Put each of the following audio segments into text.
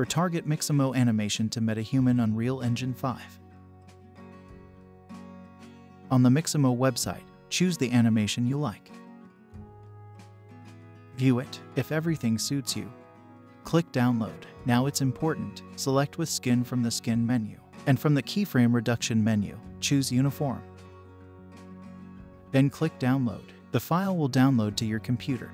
Retarget Mixamo animation to MetaHuman Unreal Engine 5. On the Mixamo website, choose the animation you like. View it. If everything suits you, click Download. Now it's important, select with Skin from the Skin menu, and from the Keyframe Reduction menu, choose Uniform. Then click Download. The file will download to your computer.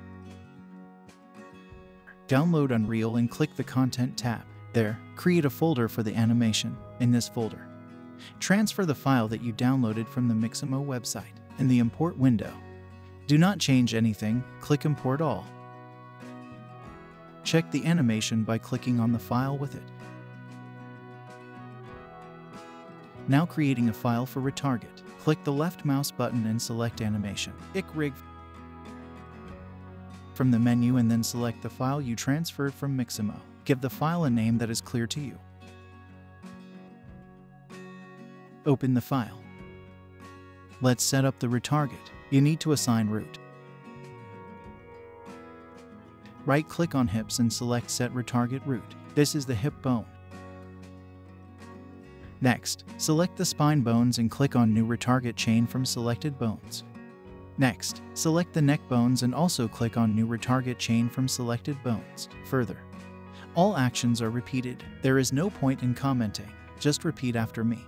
Download Unreal and click the Content tab. There, create a folder for the animation. In this folder, transfer the file that you downloaded from the Mixamo website. In the Import window, do not change anything, click Import All. Check the animation by clicking on the file with it. Now creating a file for Retarget. Click the left mouse button and select Animation, IKRig from the menu, and then select the file you transferred from Mixamo. Give the file a name that is clear to you. Open the file. Let's set up the retarget. You need to assign root. Right-click on hips and select Set Retarget Root. This is the hip bone. Next, select the spine bones and click on New Retarget Chain from Selected Bones. Next, select the neck bones and also click on New Retarget Chain from Selected Bones. Further, all actions are repeated. There is no point in commenting. Just repeat after me.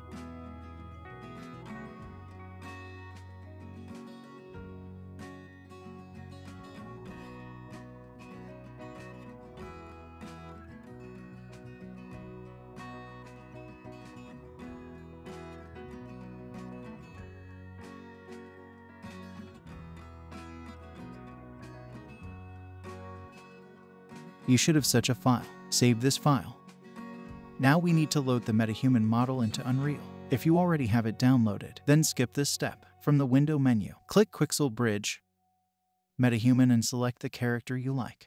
You should have such a file. Save this file. Now we need to load the MetaHuman model into Unreal. If you already have it downloaded, then skip this step. From the window menu, click Quixel Bridge, MetaHuman, and select the character you like.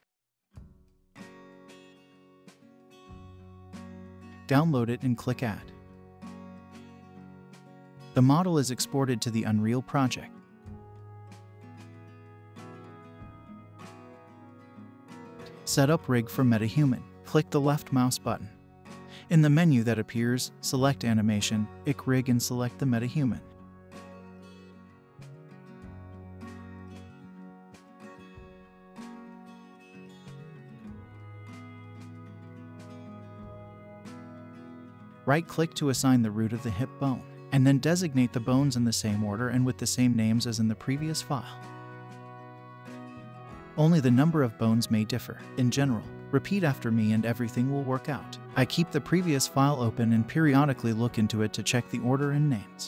Download it and click Add. The model is exported to the Unreal project. Set up rig for MetaHuman. Click the left mouse button. In the menu that appears, select Animation, IKRig, and select the MetaHuman. Right-click to assign the root of the hip bone, and then designate the bones in the same order and with the same names as in the previous file. Only the number of bones may differ. In general, repeat after me and everything will work out. I keep the previous file open and periodically look into it to check the order and names.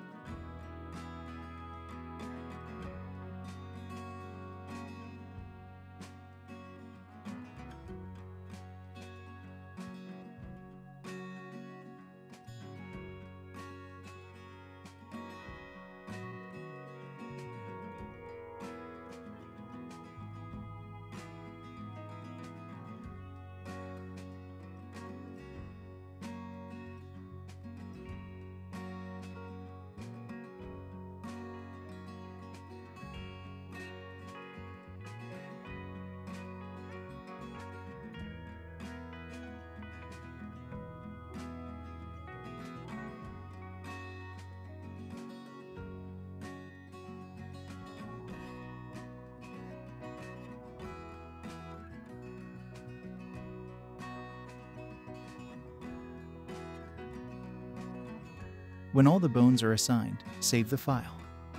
When all the bones are assigned, save the file.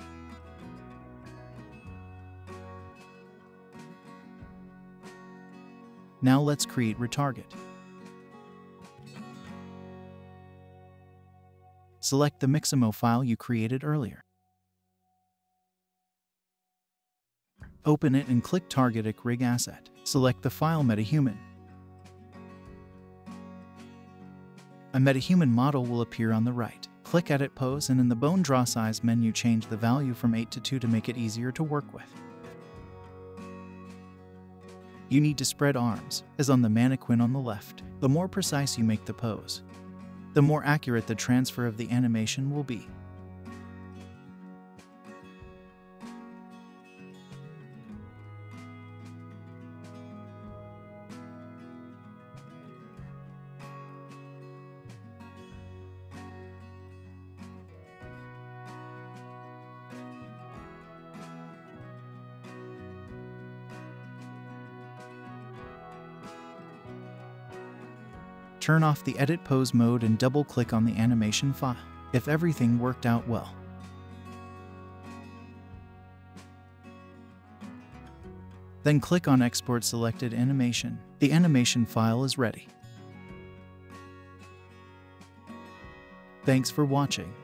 Now let's create Retarget. Select the Mixamo file you created earlier. Open it and click Target IKRig Asset. Select the file MetaHuman. A MetaHuman model will appear on the right. Click Edit Pose, and in the Bone Draw Size menu, change the value from 8 to 2 to make it easier to work with. You need to spread arms, as on the mannequin on the left. The more precise you make the pose, the more accurate the transfer of the animation will be. Turn off the Edit Pose mode and double-click on the animation file, if everything worked out well. Then click on Export Selected Animation. The animation file is ready. Thanks for watching.